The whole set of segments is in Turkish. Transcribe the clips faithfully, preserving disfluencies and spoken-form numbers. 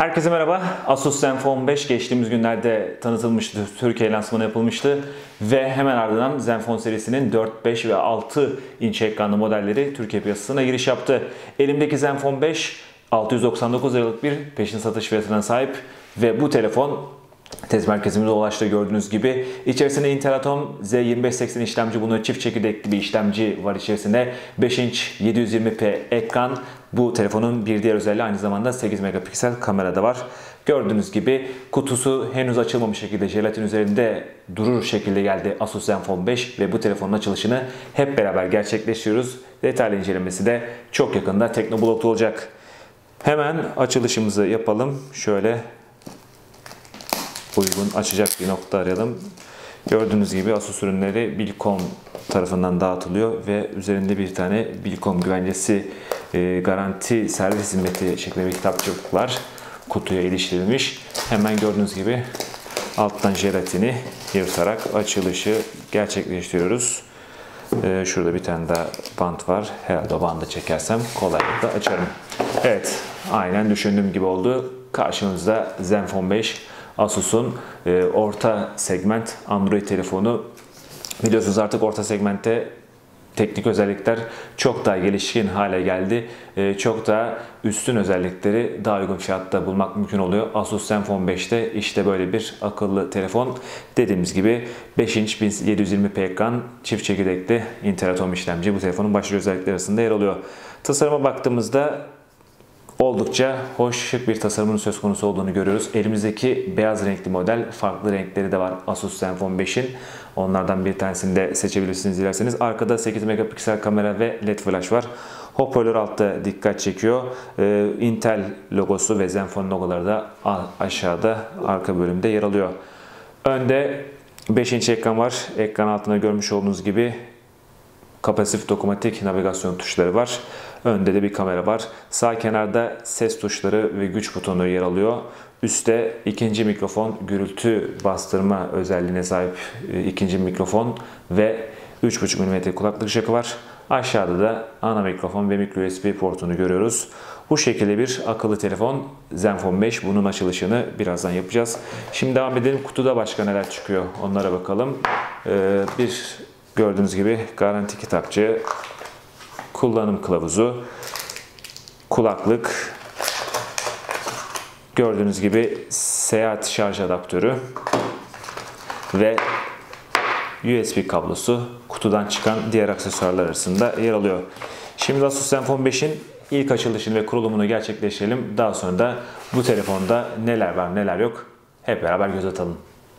Herkese merhaba. Asus Zenfone on beş geçtiğimiz günlerde tanıtılmıştı, Türkiye lansmanı yapılmıştı ve hemen ardından Zenfone serisinin dört, beş ve altı inç ekranlı modelleri Türkiye piyasasına giriş yaptı. Elimdeki Zenfone beş altı yüz doksan dokuz liralık bir peşin satış fiyatına sahip ve bu telefon test merkezimize ulaştı gördüğünüz gibi. İçerisinde Intel Atom Z yirmi beş seksen işlemci, bunu çift çekirdekli bir işlemci var içerisinde. beş inç yedi yüz yirmi p ekran. Bu telefonun bir diğer özelliği aynı zamanda sekiz megapiksel kamera da var. Gördüğünüz gibi kutusu henüz açılmamış şekilde jelatin üzerinde durur şekilde geldi Asus Zenfone beş ve bu telefonun açılışını hep beraber gerçekleştiriyoruz. Detaylı incelemesi de çok yakında Teknoblog'da olacak. Hemen açılışımızı yapalım. Şöyle uygun açacak bir nokta arayalım. Gördüğünüz gibi Asus ürünleri Bilkom tarafından dağıtılıyor ve üzerinde bir tane Bilkom güvencesi e, garanti servis hizmeti şeklinde bir kitapçık var. Kutuya iliştirilmiş. Hemen gördüğünüz gibi alttan jelatini yırtarak açılışı gerçekleştiriyoruz. E, şurada bir tane daha bant var. Herhalde o bandı çekersem kolaylıkla açarım. Evet, aynen düşündüğüm gibi oldu. Karşımızda Zenfone beş. Asus'un e, orta segment Android telefonu. Biliyorsunuz artık orta segmentte teknik özellikler çok daha gelişkin hale geldi. E, çok daha üstün özellikleri daha uygun fiyatta bulmak mümkün oluyor. Asus Zenfone beşte işte böyle bir akıllı telefon. Dediğimiz gibi beş inç yedi yüz yirmi p ekran, çift çekirdekli Intel Atom işlemci bu telefonun başlıca özellikleri arasında yer alıyor. Tasarıma baktığımızda oldukça hoş, şık bir tasarımın söz konusu olduğunu görüyoruz. Elimizdeki beyaz renkli model, farklı renkleri de var Asus Zenfone beşin. Onlardan bir tanesini de seçebilirsiniz dilerseniz. Arkada sekiz megapiksel kamera ve led flash var. Hoparlör altta dikkat çekiyor. Ee, Intel logosu ve Zenfone logoları da aşağıda arka bölümde yer alıyor. Önde beş inç ekran var. Ekran altında görmüş olduğunuz gibi kapasif dokunmatik navigasyon tuşları var. Önde de bir kamera var. Sağ kenarda ses tuşları ve güç butonu yer alıyor. Üstte ikinci mikrofon, gürültü bastırma özelliğine sahip ikinci mikrofon ve üç buçuk milimetre kulaklık jackı var. Aşağıda da ana mikrofon ve micro U S B portunu görüyoruz. Bu şekilde bir akıllı telefon Zenfone beş. Bunun açılışını birazdan yapacağız. Şimdi devam edelim. Kutuda başka neler çıkıyor onlara bakalım. Ee, bir gördüğünüz gibi garanti kitapçığı, kullanım kılavuzu, kulaklık, gördüğünüz gibi seyahat şarj adaptörü ve U S B kablosu kutudan çıkan diğer aksesuarlar arasında yer alıyor. Şimdi Asus Zenfone beşin ilk açılışını ve kurulumunu gerçekleştirelim. Daha sonra da bu telefonda neler var neler yok hep beraber göz atalım.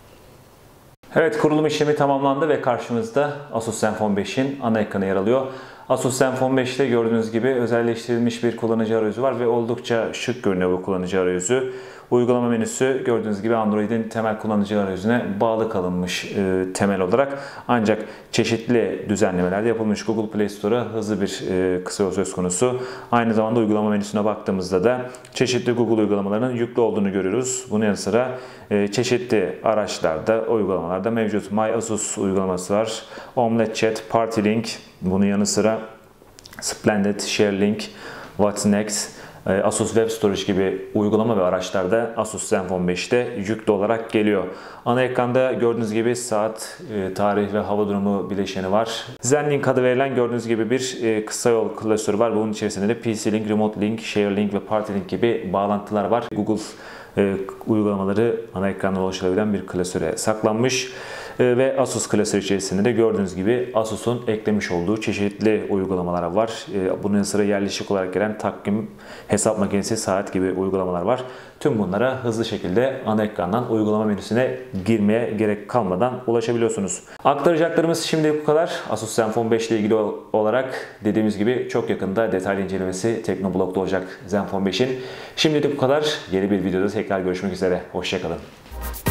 Evet, kurulum işlemi tamamlandı ve karşımızda Asus Zenfone beşin ana ekranı yer alıyor. Asus Zenfone beşte gördüğünüz gibi özelleştirilmiş bir kullanıcı arayüzü var ve oldukça şık görünüyor bu kullanıcı arayüzü. Uygulama menüsü gördüğünüz gibi Android'in temel kullanıcı arayüzüne bağlı kalınmış e, temel olarak. Ancak çeşitli düzenlemeler de yapılmış. Google Play Store'a hızlı bir e, kısa yol söz konusu. Aynı zamanda uygulama menüsüne baktığımızda da çeşitli Google uygulamalarının yüklü olduğunu görüyoruz. Bunun yanı sıra e, çeşitli araçlarda, uygulamalarda mevcut. My Asus uygulaması var. Omelet Chat, Party Link, bunun yanı sıra Splendid, ShareLink, What's Next, Asus Web Storage gibi uygulama ve araçlarda Asus Zenfone beşte yüklü olarak geliyor. Ana ekranda gördüğünüz gibi saat, tarih ve hava durumu bileşeni var. Zenlink adı verilen gördüğünüz gibi bir kısa yol klasörü var. Bunun içerisinde de P C Link, Remote Link, ShareLink ve Party Link gibi bağlantılar var. Google uygulamaları ana ekranda ulaşılabilen bir klasöre saklanmış. Ve Asus klasörü içerisinde de gördüğünüz gibi Asus'un eklemiş olduğu çeşitli uygulamalar var. Bunun yanı sıra yerleşik olarak gelen takvim, hesap makinesi, saat gibi uygulamalar var. Tüm bunlara hızlı şekilde ana ekrandan uygulama menüsüne girmeye gerek kalmadan ulaşabiliyorsunuz. Aktaracaklarımız şimdilik bu kadar. Asus Zenfone beş ile ilgili olarak dediğimiz gibi çok yakında detaylı incelemesi Teknoblog'da olacak Zenfone beşin. Şimdilik bu kadar. Yeni bir videoda tekrar görüşmek üzere. Hoşça kalın.